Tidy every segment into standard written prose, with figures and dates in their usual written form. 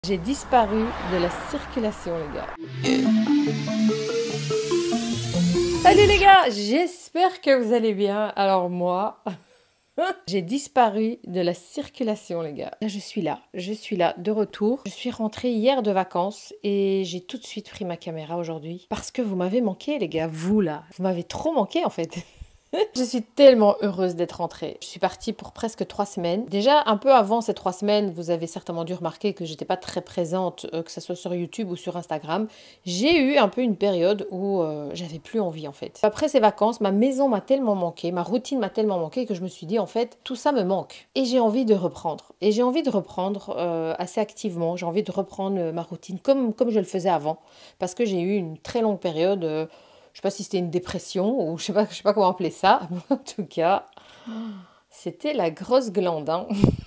J'ai disparu de la circulation, les gars. Salut les gars, j'espère que vous allez bien. Alors moi, j'ai disparu de la circulation, les gars. Là, je suis là, de retour. Je suis rentrée hier de vacances et j'ai tout de suite pris ma caméra aujourd'hui. Parce que vous m'avez manqué, les gars, vous là. Vous m'avez trop manqué en fait. Je suis tellement heureuse d'être rentrée. Je suis partie pour presque 3 semaines. Déjà, un peu avant ces 3 semaines, vous avez certainement dû remarquer que j'étais pas très présente, que ce soit sur YouTube ou sur Instagram. J'ai eu un peu une période où j'avais plus envie en fait. Après ces vacances, ma maison m'a tellement manqué, ma routine m'a tellement manqué que je me suis dit en fait, tout ça me manque. Et j'ai envie de reprendre. Et j'ai envie de reprendre assez activement. J'ai envie de reprendre ma routine comme je le faisais avant. Parce que j'ai eu une très longue période... je sais pas si c'était une dépression ou je sais pas comment appeler ça. En tout cas, c'était la grosse glande. Hein.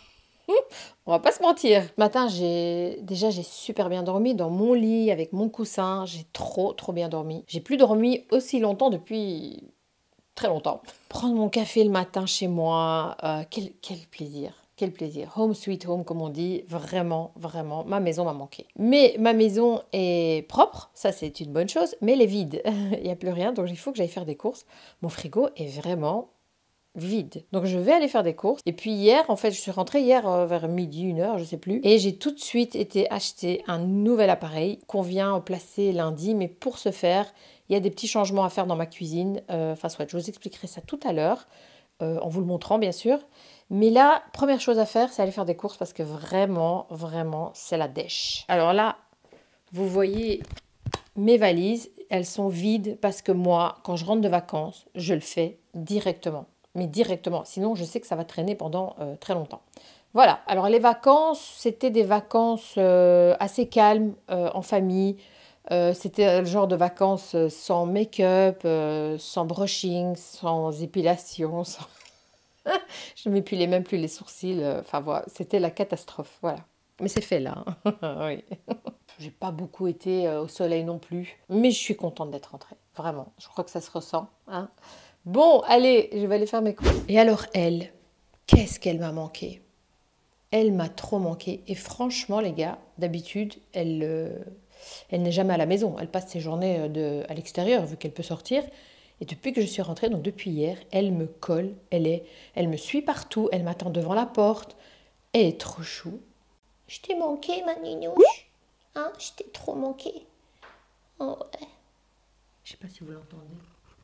On va pas se mentir. Ce matin, j'ai super bien dormi dans mon lit avec mon coussin. J'ai trop bien dormi. J'ai plus dormi aussi longtemps depuis très longtemps. Prendre mon café le matin chez moi, quel plaisir. Quel plaisir. Home sweet home, comme on dit. Vraiment, vraiment, ma maison m'a manqué. Mais ma maison est propre, ça c'est une bonne chose, mais elle est vide. Il n'y a plus rien, donc il faut que j'aille faire des courses. Mon frigo est vraiment vide. Donc je vais aller faire des courses. Et puis hier, en fait, je suis rentrée hier vers midi, 1h, je sais plus. Et j'ai tout de suite été acheter un nouvel appareil qu'on vient placer lundi. Mais pour ce faire, il y a des petits changements à faire dans ma cuisine. Enfin, soit, je vous expliquerai ça tout à l'heure, en vous le montrant, bien sûr. Mais là, première chose à faire, c'est aller faire des courses parce que vraiment, vraiment, c'est la dèche. Alors là, vous voyez mes valises, elles sont vides parce que moi, quand je rentre de vacances, je le fais directement. Mais directement, sinon je sais que ça va traîner pendant très longtemps. Voilà, alors les vacances, c'était des vacances assez calmes, en famille. C'était le genre de vacances sans make-up, sans brushing, sans épilation, sans... Je ne m'épilais même plus les sourcils. Enfin voilà, c'était la catastrophe. Voilà. Mais c'est fait là. Hein. Oui. J'ai pas beaucoup été au soleil non plus. Mais je suis contente d'être rentrée. Vraiment. Je crois que ça se ressent. Hein. Bon, allez, je vais aller faire mes courses. Et alors elle, qu'est-ce qu'elle m'a manqué? Elle m'a trop manqué. Et franchement, les gars, d'habitude, elle n'est jamais à la maison. Elle passe ses journées à l'extérieur, vu qu'elle peut sortir. Et depuis que je suis rentrée, donc depuis hier, elle me colle, elle me suit partout, elle m'attend devant la porte. Elle est trop chou. Je t'ai manqué, ma nignouche. Hein, je t'ai trop manqué. Oh ouais. Je sais pas si vous l'entendez.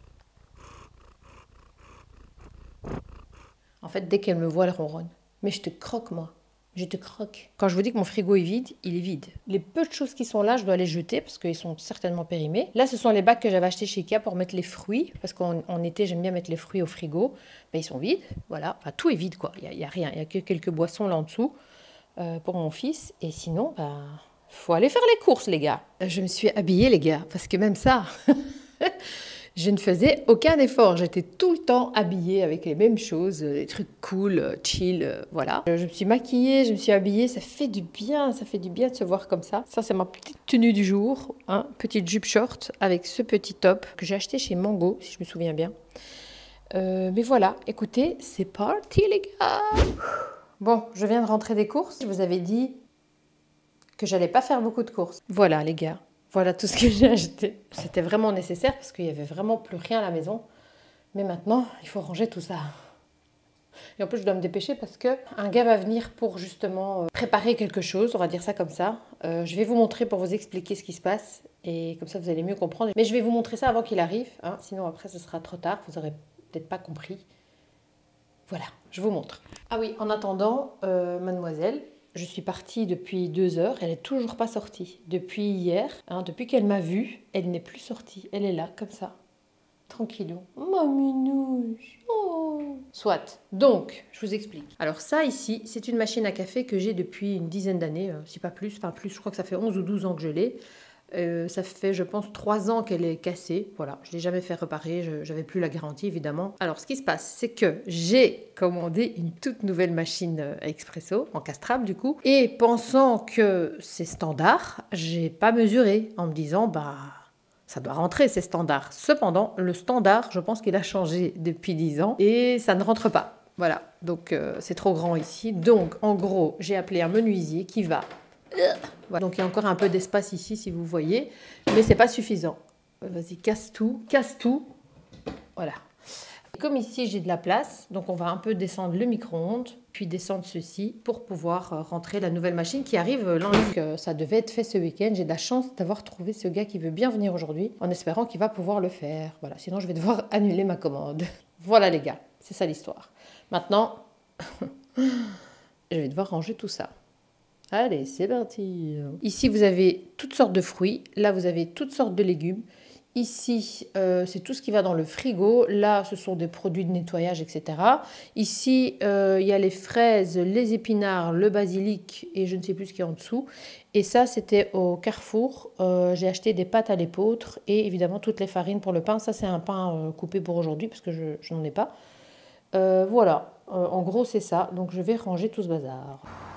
En fait, dès qu'elle me voit, elle ronronne. Mais je te croque, moi. Je te croque. Quand je vous dis que mon frigo est vide, il est vide. Les peu de choses qui sont là, je dois les jeter parce qu'ils sont certainement périmés. Là, ce sont les bacs que j'avais achetés chez Ikea pour mettre les fruits. Parce qu'en été, j'aime bien mettre les fruits au frigo. Ben, ils sont vides. Voilà. Enfin, tout est vide, quoi. Il n'y a rien. Il n'y a que quelques boissons là en dessous pour mon fils. Et sinon, ben, faut aller faire les courses, les gars. Je me suis habillée, les gars. Parce que même ça... Je ne faisais aucun effort, j'étais tout le temps habillée avec les mêmes choses, des trucs cool, chill, voilà. Je me suis maquillée, je me suis habillée, ça fait du bien de se voir comme ça. Ça, c'est ma petite tenue du jour, hein, petite jupe short avec ce petit top que j'ai acheté chez Mango, si je me souviens bien. Mais voilà, écoutez, c'est parti les gars. Bon, je viens de rentrer des courses, je vous avais dit que j'allais pas faire beaucoup de courses. Voilà les gars. Voilà tout ce que j'ai acheté. C'était vraiment nécessaire parce qu'il n'y avait vraiment plus rien à la maison. Mais maintenant, il faut ranger tout ça. Et en plus, je dois me dépêcher parce qu'un gars va venir pour justement préparer quelque chose, on va dire ça comme ça. Je vais vous montrer pour vous expliquer ce qui se passe. Et comme ça, vous allez mieux comprendre. Mais je vais vous montrer ça avant qu'il arrive. Hein, sinon, après, ce sera trop tard. Vous n'aurez peut-être pas compris. Voilà, je vous montre. Ah oui, en attendant, mademoiselle... Je suis partie depuis 2 heures, elle n'est toujours pas sortie. Depuis hier, hein, depuis qu'elle m'a vue, elle n'est plus sortie. Elle est là, comme ça, tranquillou. Ma minouche, oh. Soit, donc, je vous explique. Alors ça ici, c'est une machine à café que j'ai depuis une dizaine d'années, si pas plus. Enfin plus, je crois que ça fait 11 ou 12 ans que je l'ai. Ça fait, je pense, 3 ans qu'elle est cassée. Voilà, je ne l'ai jamais fait réparer, je n'avais plus la garantie, évidemment. Alors, ce qui se passe, c'est que j'ai commandé une toute nouvelle machine à expresso, encastrable du coup. Et pensant que c'est standard, j'ai pas mesuré en me disant, bah, ça doit rentrer, c'est standard. Cependant, le standard, je pense qu'il a changé depuis 10 ans et ça ne rentre pas. Voilà, donc c'est trop grand ici. Donc, en gros, j'ai appelé un menuisier qui va Voilà. Donc il y a encore un peu d'espace ici si vous voyez, mais c'est pas suffisant. Vas-y, casse tout, casse tout. Voilà. Comme ici j'ai de la place, donc on va un peu descendre le micro-ondes, puis descendre ceci pour pouvoir rentrer la nouvelle machine qui arrive lundi. Ça devait être fait ce week-end. J'ai de la chance d'avoir trouvé ce gars qui veut bien venir aujourd'hui, en espérant qu'il va pouvoir le faire. Voilà, sinon je vais devoir annuler ma commande. Voilà les gars, c'est ça l'histoire. Maintenant, je vais devoir ranger tout ça. Allez, c'est parti. Ici, vous avez toutes sortes de fruits. Là, vous avez toutes sortes de légumes. Ici, c'est tout ce qui va dans le frigo. Là, ce sont des produits de nettoyage, etc. Ici, il y a les fraises, les épinards, le basilic et je ne sais plus ce qu'il y a en dessous. Et ça, c'était au Carrefour. J'ai acheté des pâtes à l'épeautre et évidemment toutes les farines pour le pain. Ça, c'est un pain coupé pour aujourd'hui parce que je n'en ai pas. Voilà, en gros, c'est ça. Donc, je vais ranger tout ce bazar.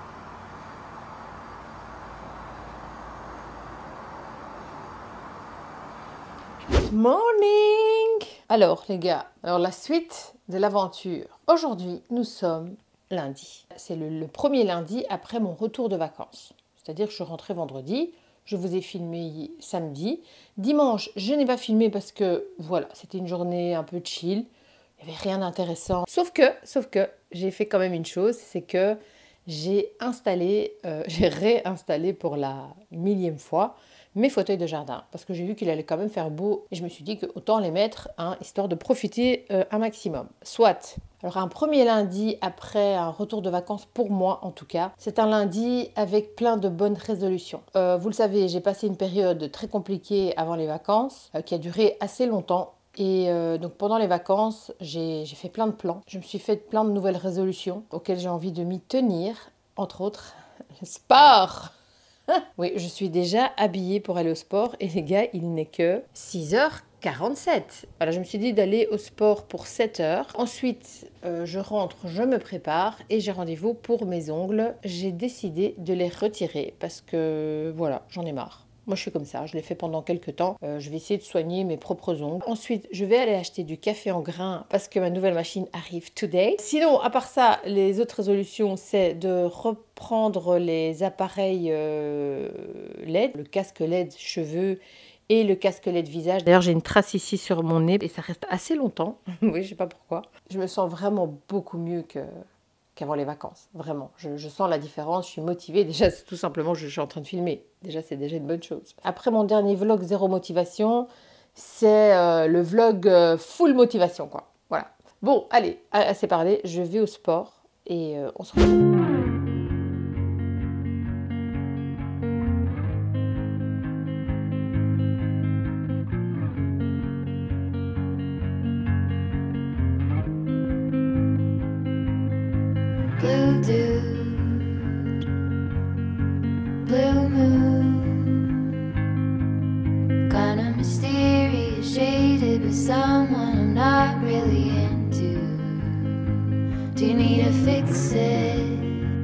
Morning! Alors les gars, la suite de l'aventure. Aujourd'hui, nous sommes lundi. C'est le premier lundi après mon retour de vacances. C'est-à-dire que je suis rentrée vendredi, je vous ai filmé samedi. Dimanche, je n'ai pas filmé parce que voilà, c'était une journée un peu chill. Il n'y avait rien d'intéressant. Sauf que, j'ai fait quand même une chose, c'est que j'ai réinstallé pour la 1000e fois mes fauteuils de jardin parce que j'ai vu qu'il allait quand même faire beau et je me suis dit que autant les mettre histoire de profiter un maximum. Soit. Alors un premier lundi après un retour de vacances pour moi en tout cas, c'est un lundi avec plein de bonnes résolutions. Vous le savez, j'ai passé une période très compliquée avant les vacances qui a duré assez longtemps. Et donc pendant les vacances, j'ai fait plein de plans. Je me suis fait plein de nouvelles résolutions auxquelles j'ai envie de m'y tenir. Entre autres, le sport. Oui, je suis déjà habillée pour aller au sport et les gars, il n'est que 6h47. Voilà, je me suis dit d'aller au sport pour 7h. Ensuite, je rentre, je me prépare et j'ai rendez-vous pour mes ongles. J'ai décidé de les retirer parce que voilà, j'en ai marre. Moi, je suis comme ça, je l'ai fait pendant quelques temps. Je vais essayer de soigner mes propres ongles. Ensuite, je vais aller acheter du café en grains parce que ma nouvelle machine arrive today. Sinon, à part ça, les autres résolutions, c'est de reprendre les appareils LED, le casque LED cheveux et le casque LED visage. D'ailleurs, j'ai une trace ici sur mon nez et ça reste assez longtemps. Oui, je sais pas pourquoi. Je me sens vraiment beaucoup mieux qu'avant les vacances, vraiment. Je sens la différence, je suis motivée. Déjà, c'est tout simplement, je suis en train de filmer. Déjà, c'est déjà une bonne chose. Après mon dernier vlog zéro motivation, c'est le vlog full motivation, quoi. Voilà. Bon, allez, assez parlé, je vais au sport et on se retrouve. Blue dude, blue moon, kinda mysterious, shaded with someone I'm not really into. Do you need to fix it?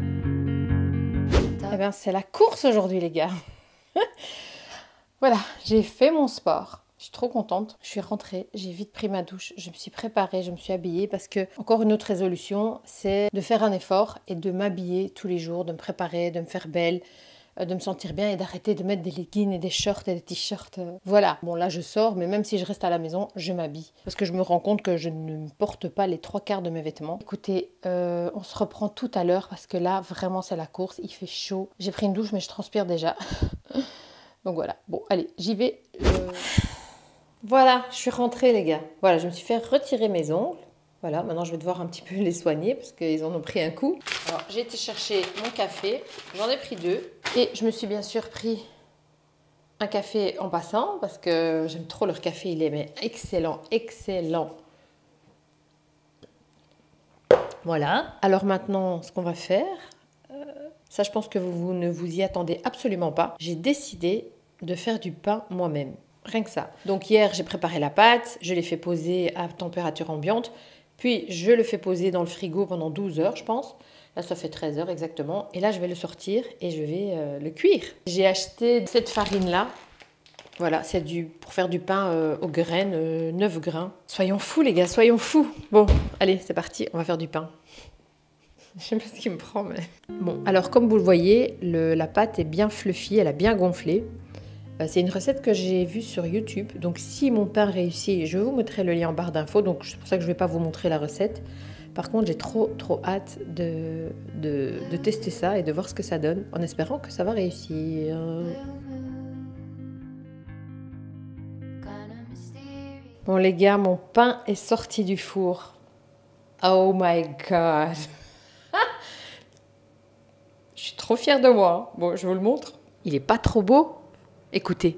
Eh bien, c'est la course aujourd'hui, les gars. Voilà, j'ai fait mon sport. Je suis trop contente. Je suis rentrée, j'ai vite pris ma douche, je me suis préparée, je me suis habillée parce que, encore une autre résolution, c'est de faire un effort et de m'habiller tous les jours, de me préparer, de me faire belle, de me sentir bien et d'arrêter de mettre des leggings et des shorts et des t-shirts. Voilà. Bon, là, je sors, mais même si je reste à la maison, je m'habille. Parce que je me rends compte que je ne porte pas les 3/4 de mes vêtements. Écoutez, on se reprend tout à l'heure parce que là, vraiment, c'est la course. Il fait chaud. J'ai pris une douche, mais je transpire déjà. Donc voilà. Bon, allez, j'y vais. Voilà, je suis rentrée, les gars. Voilà, je me suis fait retirer mes ongles. Voilà, maintenant je vais devoir un petit peu les soigner parce qu'ils en ont pris un coup. Alors, j'ai été chercher mon café. J'en ai pris 2. Et je me suis bien sûr pris un café en passant parce que j'aime trop leur café. Il est mais excellent, excellent. Voilà. Alors maintenant, ce qu'on va faire, ça je pense que vous ne vous y attendez absolument pas. J'ai décidé de faire du pain moi-même. Rien que ça. Donc hier, j'ai préparé la pâte, je l'ai fait poser à température ambiante, puis je le fais poser dans le frigo pendant 12 heures, je pense. Là, ça fait 13 heures exactement. Et là, je vais le sortir et je vais le cuire. J'ai acheté cette farine-là. Voilà, c'est pour faire du pain aux graines, 9 grains. Soyons fous, les gars, soyons fous. Bon, allez, c'est parti, on va faire du pain. Je sais pas ce qui me prend, mais... Bon, alors comme vous le voyez, la pâte est bien fluffy, elle a bien gonflé. C'est une recette que j'ai vue sur YouTube. Donc si mon pain réussit, je vous mettrai le lien en barre d'infos. Donc c'est pour ça que je ne vais pas vous montrer la recette. Par contre, j'ai trop hâte de tester ça et de voir ce que ça donne, en espérant que ça va réussir. Bon les gars, mon pain est sorti du four. Oh my god. Je suis trop fière de moi. Bon, je vous le montre. Il est pas trop beau? Écoutez.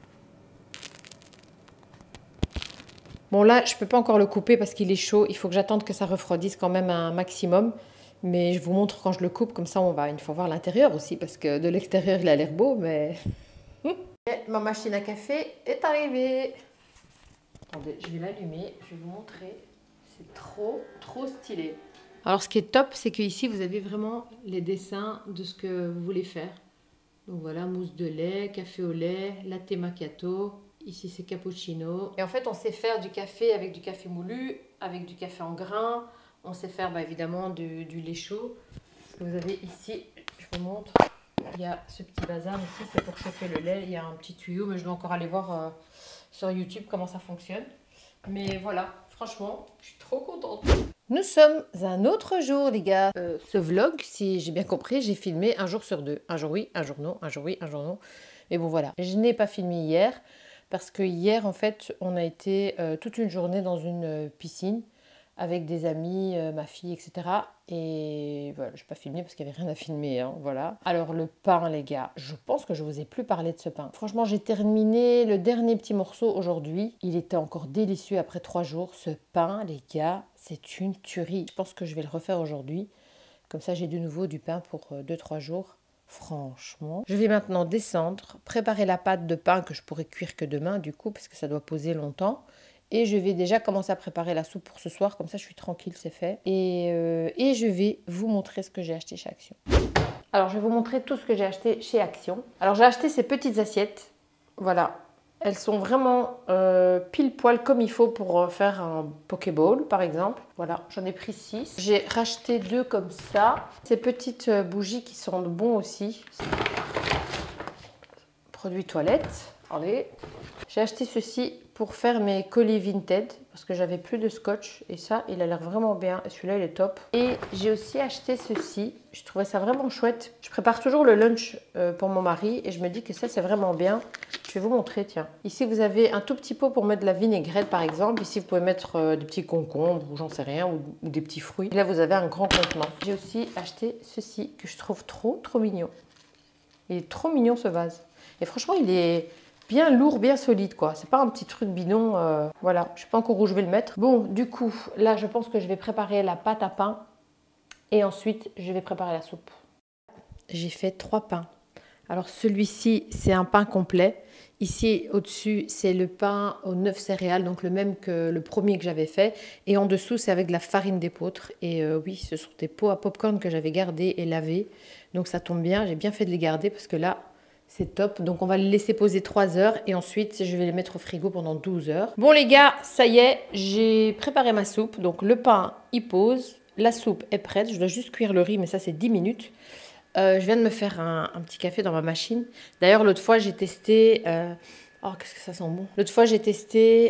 Bon là, je peux pas encore le couper parce qu'il est chaud. Il faut que j'attende que ça refroidisse quand même un maximum. Mais je vous montre quand je le coupe. Comme ça, il faut voir l'intérieur aussi. Parce que de l'extérieur, il a l'air beau, mais... Et ma machine à café est arrivée. Attendez, je vais l'allumer. Je vais vous montrer. C'est trop stylé. Alors ce qui est top, c'est qu'ici vous avez vraiment les dessins de ce que vous voulez faire. Donc voilà, mousse de lait, café au lait, latte macchiato, ici c'est cappuccino. Et en fait on sait faire du café avec du café moulu, avec du café en grains. On sait faire évidemment du lait chaud. Vous avez ici, je vous montre, il y a ce petit bazar ici, c'est pour chauffer le lait. Il y a un petit tuyau, mais je dois encore aller voir sur YouTube comment ça fonctionne. Mais voilà, franchement, je suis trop contente. Nous sommes un autre jour, les gars. Ce vlog, si j'ai bien compris, j'ai filmé un jour sur deux. Un jour oui, un jour non, un jour oui, un jour non. Mais bon, voilà. Je n'ai pas filmé hier parce que hier, en fait, on a été toute une journée dans une piscine avec des amis, ma fille, etc. Et voilà, je n'ai pas filmé parce qu'il n'y avait rien à filmer, hein, voilà. Alors le pain, les gars, je pense que je ne vous ai plus parlé de ce pain. Franchement, j'ai terminé le dernier petit morceau aujourd'hui. Il était encore délicieux après 3 jours. Ce pain, les gars, c'est une tuerie. Je pense que je vais le refaire aujourd'hui. Comme ça, j'ai de nouveau du pain pour 2-3 jours. Franchement. Je vais maintenant descendre, préparer la pâte de pain que je pourrais cuire que demain, du coup, parce que ça doit poser longtemps. Et je vais déjà commencer à préparer la soupe pour ce soir. Comme ça, je suis tranquille, c'est fait. Et je vais vous montrer ce que j'ai acheté chez Action. Alors, je vais vous montrer tout ce que j'ai acheté chez Action. Alors, j'ai acheté ces petites assiettes. Voilà. Elles sont vraiment pile poil comme il faut pour faire un Pokéball, par exemple. Voilà, j'en ai pris 6. J'ai racheté 2 comme ça. Ces petites bougies qui sentent bon aussi. Produits toilettes. Allez. J'ai acheté ceci pour faire mes colis Vinted parce que j'avais plus de scotch et ça, il a l'air vraiment bien. Et celui-là, il est top. Et j'ai aussi acheté ceci. Je trouvais ça vraiment chouette. Je prépare toujours le lunch pour mon mari et je me dis que ça, c'est vraiment bien. Je vais vous montrer, tiens. Ici, vous avez un tout petit pot pour mettre de la vinaigrette, par exemple. Ici, vous pouvez mettre des petits concombres ou j'en sais rien, ou des petits fruits. Et là, vous avez un grand contenant. J'ai aussi acheté ceci que je trouve trop mignon. Il est trop mignon, ce vase. Et franchement, il est bien lourd, bien solide, quoi. C'est pas un petit truc bidon. Voilà, je sais pas encore où je vais le mettre. Bon, du coup, là, je pense que je vais préparer la pâte à pain. Et ensuite, je vais préparer la soupe. J'ai fait 3 pains. Alors, celui-ci, c'est un pain complet. Ici, au-dessus, c'est le pain aux 9 céréales, donc le même que le premier que j'avais fait. Et en dessous, c'est avec de la farine d'épeautre. Et oui, ce sont des pots à popcorn que j'avais gardés et lavés. Donc, ça tombe bien. J'ai bien fait de les garder parce que là, c'est top. Donc, on va les laisser poser 3 heures. Et ensuite, je vais les mettre au frigo pendant 12 heures. Bon, les gars, ça y est, j'ai préparé ma soupe. Donc, le pain, il pose. La soupe est prête. Je dois juste cuire le riz, mais ça, c'est 10 minutes. Je viens de me faire un petit café dans ma machine. D'ailleurs, l'autre fois, j'ai testé... Oh, qu'est-ce que ça sent bon. L'autre fois, j'ai testé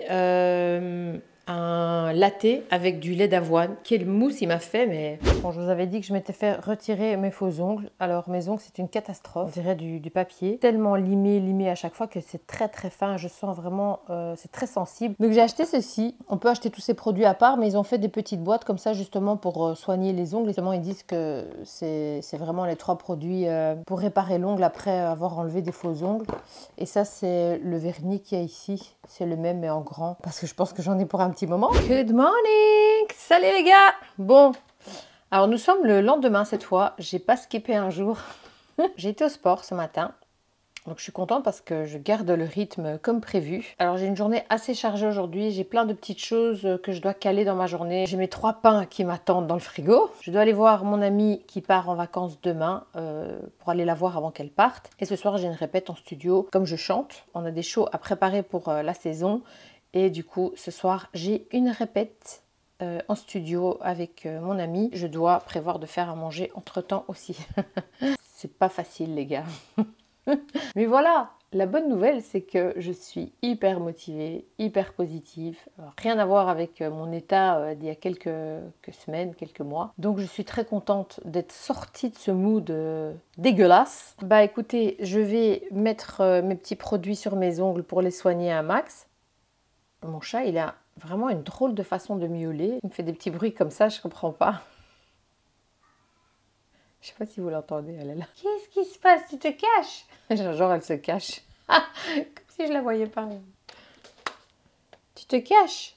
un latte avec du lait d'avoine. Quelle mousse il m'a fait, mais... Bon, je vous avais dit que je m'étais fait retirer mes faux ongles. Alors, mes ongles, c'est une catastrophe. On dirait du papier. Tellement limé à chaque fois que c'est très fin. Je sens vraiment... c'est très sensible. Donc, j'ai acheté ceci. On peut acheter tous ces produits à part, mais ils ont fait des petites boîtes comme ça, justement, pour soigner les ongles. Justement, ils disent que c'est vraiment les 3 produits pour réparer l'ongle après avoir enlevé des faux ongles. Et ça, c'est le vernis qu'il y a ici. C'est le même, mais en grand. Parce que je pense que j'en ai pour un petit moment. Good morning! Salut les gars! Bon, alors nous sommes le lendemain cette fois. J'ai pas skippé un jour. J'ai été au sport ce matin. Donc je suis contente parce que je garde le rythme comme prévu. Alors j'ai une journée assez chargée aujourd'hui. J'ai plein de petites choses que je dois caler dans ma journée. J'ai mes 3 pains qui m'attendent dans le frigo. Je dois aller voir mon amie qui part en vacances demain pour aller la voir avant qu'elle parte. Et ce soir j'ai une répète en studio. Comme je chante, on a des shows à préparer pour la saison. Et du coup ce soir j'ai une répète en studio avec mon ami. Je dois prévoir de faire à manger entre-temps aussi. C'est pas facile les gars. Mais voilà, la bonne nouvelle c'est que je suis hyper motivée, hyper positive. Alors, rien à voir avec mon état d'il y a quelques semaines, quelques mois. Donc je suis très contente d'être sortie de ce mood dégueulasse. Bah écoutez, je vais mettre mes petits produits sur mes ongles pour les soigner un max. Mon chat, il a vraiment une drôle de façon de miauler. Il me fait des petits bruits comme ça, je comprends pas. Je sais pas si vous l'entendez, elle est là. Qu'est-ce qui se passe? Tu te caches? Genre, elle se cache. Comme si je la voyais pas. Tu te caches?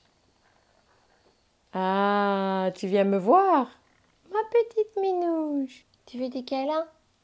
Ah, tu viens me voir? Ma petite minouche. Tu veux des câlins?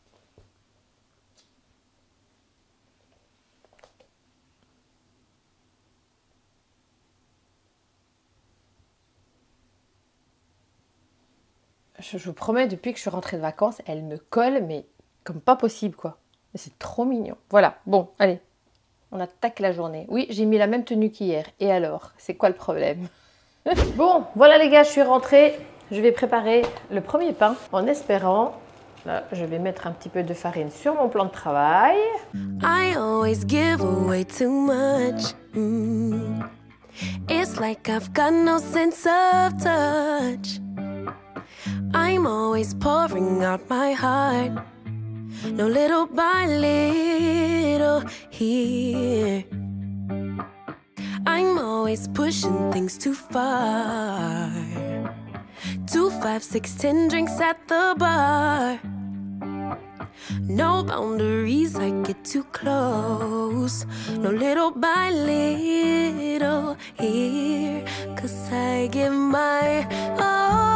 Je vous promets, depuis que je suis rentrée de vacances, elle me colle, mais comme pas possible, quoi. C'est trop mignon. Voilà, bon, allez, on attaque la journée. Oui, j'ai mis la même tenue qu'hier. Et alors, c'est quoi le problème? Bon, voilà les gars, je suis rentrée. Je vais préparer le premier pain en espérant... Là, je vais mettre un petit peu de farine sur mon plan de travail. I always give away too much. It's like I've got no sense of touch. I'm always pouring out my heart. No, little by little here. I'm always pushing things too far. 2, 5, 6, 10 drinks at the bar. No boundaries, I get too close. No, little by little here. 'Cause I give my all.